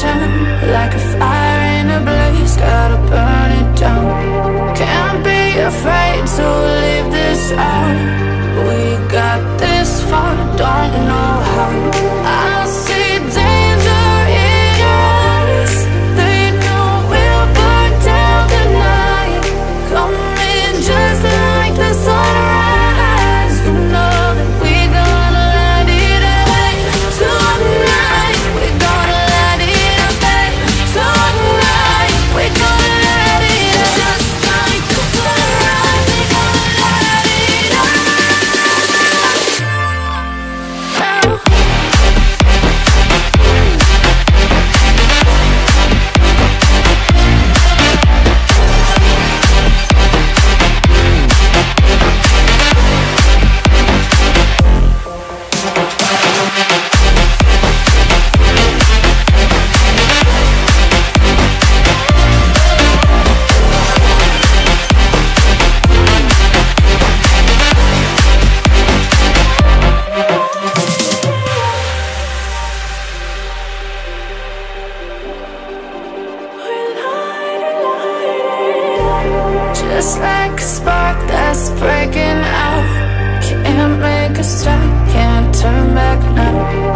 attention, like a fire in a blaze, gotta burn it down. Can't be afraid to leave this out. We got this far, don't know how. I see danger in your eyes. They know we'll burn down the night. Coming just like the sunrise. You know that we gonna let it rain tonight. We gonna let it rain tonight. We gonna let it just like the sunrise. We gonna let it rain. Just like a spark that's breaking out. Can't make a stop, can't turn back now.